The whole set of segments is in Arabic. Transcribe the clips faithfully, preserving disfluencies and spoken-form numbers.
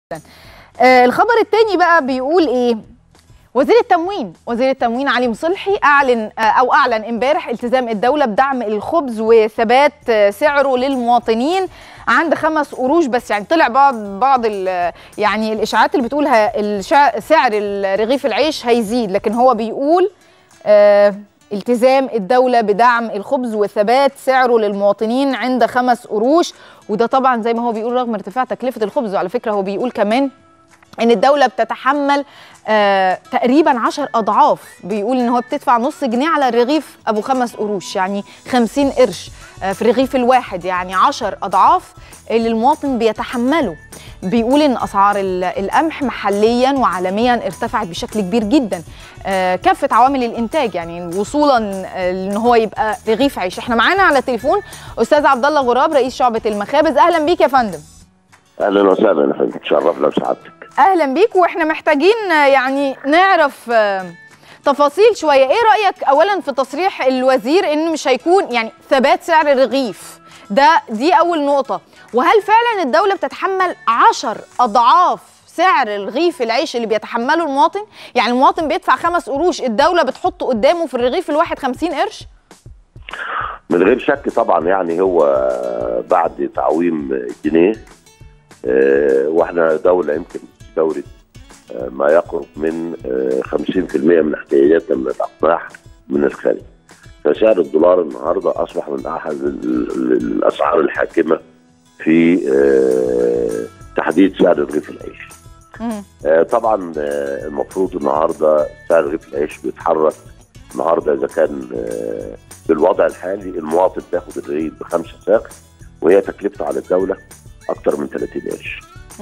آه الخبر الثاني بقى بيقول ايه؟ وزير التموين وزير التموين علي مصلحي اعلن آه او اعلن امبارح التزام الدوله بدعم الخبز وثبات آه سعره للمواطنين عند خمس قروش بس. يعني طلع بعض بعض يعني الاشاعات اللي بتقول سعر رغيف العيش هيزيد، لكن هو بيقول آه التزام الدولة بدعم الخبز وثبات سعره للمواطنين عند خمس قروش. وده طبعا زي ما هو بيقول رغم ارتفاع تكلفة الخبز. وعلى فكرة هو بيقول كمان ان الدولة بتتحمل آه تقريبا عشر اضعاف. بيقول ان هو بتدفع نص جنيه على الرغيف ابو خمس قروش، يعني خمسين قرش آه في الرغيف الواحد، يعني عشر اضعاف اللي المواطن بيتحمله. بيقول ان اسعار القمح محليا وعالميا ارتفعت بشكل كبير جدا. آه كافه عوامل الانتاج يعني وصولا ان هو يبقى رغيف عيش. احنا معانا على التليفون استاذ عبد الله غراب رئيس شعبة المخابز. اهلا بيك يا فندم. اهلا وسهلا يا فندم، تشرفنا بسعادتك. اهلا بيك. واحنا محتاجين يعني نعرف آه تفاصيل شويه. ايه رايك اولا في تصريح الوزير ان مش هيكون يعني ثبات سعر الرغيف ده؟ دي اول نقطه. وهل فعلا الدوله بتتحمل عشر اضعاف سعر رغيف العيش اللي بيتحمله المواطن؟ يعني المواطن بيدفع خمس قروش، الدوله بتحط قدامه في الرغيف الواحد خمسين قرش؟ من غير شك طبعا. يعني هو بعد تعويم جنيه اه واحنا دوله يمكن تستورد اه ما يقرب من اه خمسين في المئة من احتياجاتنا من الاقماح من الخارج. فسعر الدولار النهارده اصبح من احد الاسعار الحاكمه في تحديد سعر رغيف العيش. طبعا المفروض النهارده سعر رغيف العيش بيتحرك النهارده اذا كان بالوضع الحالي المواطن بياخد الرغيف بخمسة ساق وهي تكلفته على الدوله اكثر من ثلاثين قرش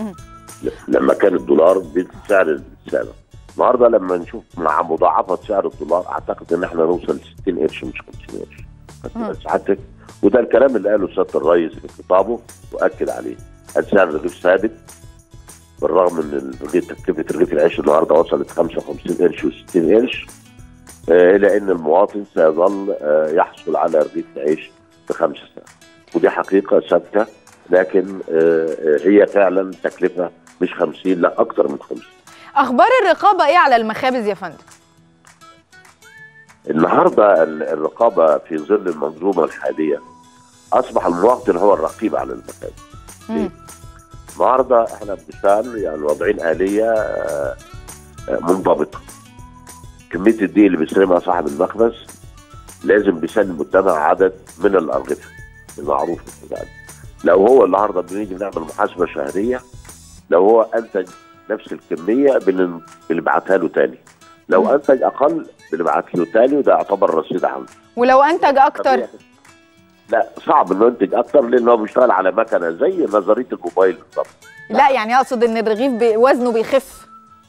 لما كان الدولار بالسعر السابق. النهارده لما نشوف مع مضاعفه سعر الدولار اعتقد ان احنا نوصل ل ستين قرش مش خمسين قرش. سعادتك وده الكلام اللي قاله سياده الرئيس في خطابه واكد عليه. السعر الرغيف ثابت بالرغم ان تكلفه رغيف العيش النهارده وصلت خمسة وخمسين قرش وستين قرش، آه الى ان المواطن سيظل آه يحصل على رغيف العيش بخمسة ساعات. ودي حقيقه ثابته، لكن آه هي فعلا تكلفه مش خمسين، لا اكثر من خمسين. اخبار الرقابه ايه على المخابز يا فندم؟ النهارده الرقابه في ظل المنظومه الحاليه اصبح المواطن هو الرقيب على المخابز. النهارده احنا بنشتغل يعني واضعين اليه منضبطه. كميه الدقيق اللي بيستلمها صاحب المخبز لازم بيسلم قدامها عدد من الارغفه المعروف يعني. لو هو النهارده بنيجي نعمل محاسبه شهريه، لو هو انتج نفس الكميه بنبعتها له تاني، لو م. انتج اقل بنبعت له تاني، وده يعتبر رصيد عنده. ولو انتج اكتر؟ لا صعب انه ينتج اكتر لان هو بيشتغل على مكنه زي نظريه الموبايل بالظبط. لا يعني اقصد ان الرغيف بي وزنه بيخف.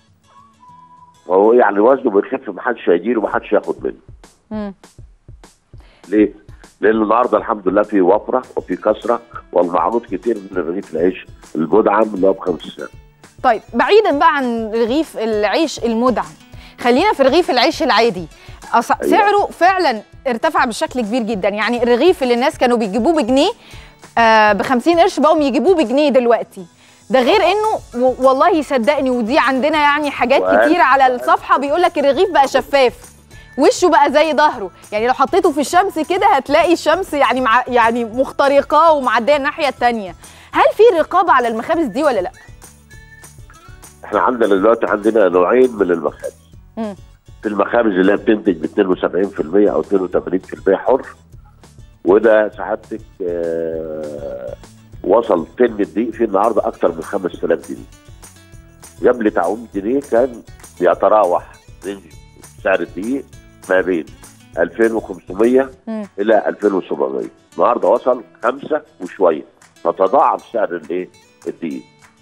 هو يعني وزنه بيخف، محدش هيجيله ومحدش ياخد منه. امم ليه؟ لان النهارده الحمد لله في وفره وفي كثره والمعروض كتير من رغيف العيش المدعم اللي هو بخمس سنين. طيب بعيدا بقى عن رغيف العيش المدعم، خلينا في رغيف العيش العادي. سعره فعلا ارتفع بشكل كبير جدا. يعني الرغيف اللي الناس كانوا بيجيبوه بجنيه آه ب خمسين قرش بقوا يجيبوه بجنيه دلوقتي. ده غير انه والله صدقني ودي عندنا يعني حاجات كتير على الصفحه بيقول لك الرغيف بقى شفاف، وشه بقى زي ظهره. يعني لو حطيته في الشمس كده هتلاقي الشمس يعني مع يعني مخترقاه ومعديه الناحيه الثانيه. هل في رقابه على المخابز دي ولا لا؟ احنا عندنا دلوقتي عندنا نوعين من المخابز. امم في المخابز اللي هي بتنتج ب اثنين وسبعين في المئة او اثنين وثمانين في المئة حر، وده سعادتك آه وصل طن الدقيق فيه النهارده اكثر من خمسة آلاف جنيه. قبل تعويم جنيه كان بيتراوح رينج سعر الدقيق ما بين ألفين وخمسمئة مم. الى ألفين وسبعمئة. النهارده وصل خمسة وشويه، فتضاعف سعر الايه؟ الدقيق.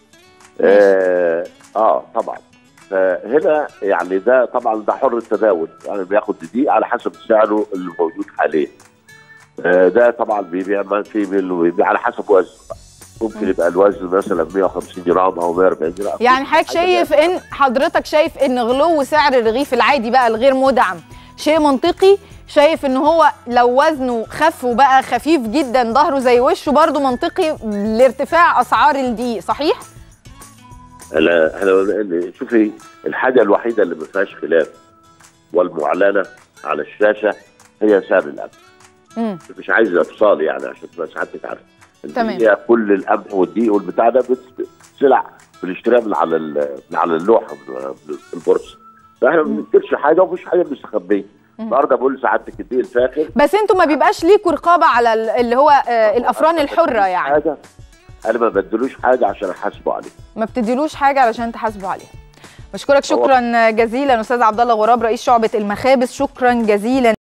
آه, اه طبعا. فهنا يعني ده طبعا ده حر التداول، يعني بياخد دقيق على حسب سعره اللي موجود حاليا. آه ده طبعا بيبيع ما في بيبيع على حسب وزنه. ممكن يبقى الوزن مثلا مئة وخمسين جرام او مئة وأربعين جرام. يعني حضرتك شايف ان حضرتك شايف ان غلو سعر الرغيف العادي بقى الغير مدعم شيء منطقي؟ شايف ان هو لو وزنه خف وبقى خفيف جدا ظهره زي وشه برضه منطقي لارتفاع اسعار الدقيق، صحيح؟ انا انا شوفي الحاجه الوحيده اللي ما فيهاش خلاف والمعلنه على الشاشه هي سعر القمح. امم مش عايز افصال يعني عشان تبقى سعادتك عارفه. تمام. هي كل القمح والدقيق والبتاع ده سلع بنشتريها من على من على اللوحه في البورصه. فاحنا ما بننكرش حاجه ومفيش حاجه مستخبيه. النهارده بقول لسعادتك الدقيق الفاخر. بس انتوا ما بيبقاش ليكوا رقابه على اللي هو آه الافران الحره يعني. حاجه انا ما بدلوش حاجه عشان احاسبه عليها. ما بتديلوش حاجه علشان تحاسبوا عليها. بشكرك شكرا جزيلا استاذ عبد الله غراب رئيس شعبه المخابز، شكرا جزيلا.